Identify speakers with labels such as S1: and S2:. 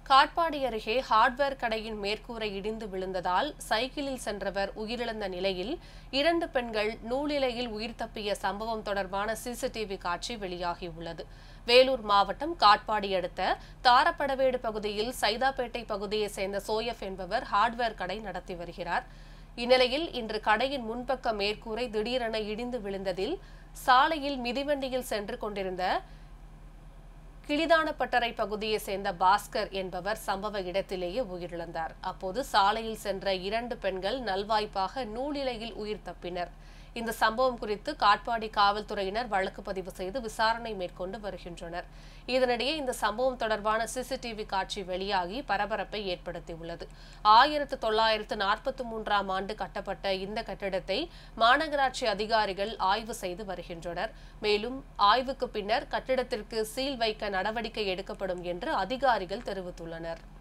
S1: காட்பாடி அருகே ஹார்ட்வேர் கடையின் மேற்கூரை இடிந்து விழுந்ததால் சைக்கிளில் சென்றவர் உயிரிழந்த நிலையில் 2 பெண்கள் நூலிலையில் உயிர் தப்பிய சம்பவம் தொடர்பான சிசிடிவி காட்சி வெளியாகியுள்ளது. வேலூர் மாவட்டம் காட்பாடி அடுத்த தாரப்படவேடு பகுதியில் சைதாப்பேட்டை பகுதியைச் சேர்ந்த சோயப் என்பவர் ஹார்ட்வேர் கடை நடத்தி வருகிறார். இந்நிலையில் இன்று கடையின் முன்பக்க மேற்கூரை திடீரென இடிந்து விழுந்ததில் சாலையில் மிதிவண்டியில் சென்று கொண்டிருந்த கிளிதானப்பட்டறை பகுதியைச் சேர்ந்த பாஸ்கர் என்பவர் சம்பவ இடத்திலேயே உயிரிழந்தார். அப்போது சாலையில் சென்ற 2 பெண்கள் நல்வாய்ப்பாக நூலிலையில் உயிர் தப்பினர். இந்த சம்பவம் குறித்து காட்பாடி காவல்துறையினர் வழக்கு பதிவு செய்து விசாரணை மேற்கொண்டு வருகின்றனர். இதனிடையே இந்த சம்பவம் தொடர்பான சிசிடிவி காட்சி வெளியாகி பரபரப்பை ஏற்படுத்தியுள்ளது. 1943ஆம் ஆண்டு கட்டப்பட்ட இந்த கட்டிடத்தை மாநகராட்சி அதிகாரிகள் ஆய்வு செய்து வருகின்றனர். மேலும் ஆய்வுக்கு பின்னர் கட்டிடத்திற்கு சீல் வைக்க நடவடிக்கை எடுக்கப்படும் என்று அதிகாரிகள் தெரிவித்துள்ளனர்.